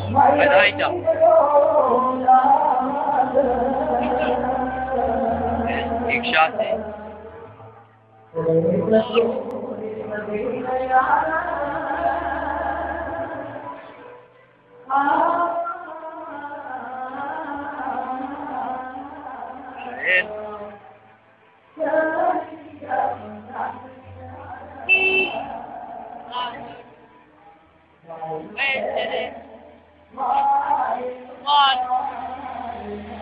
बधाई जा इच्छा से Wait, did it? Come on.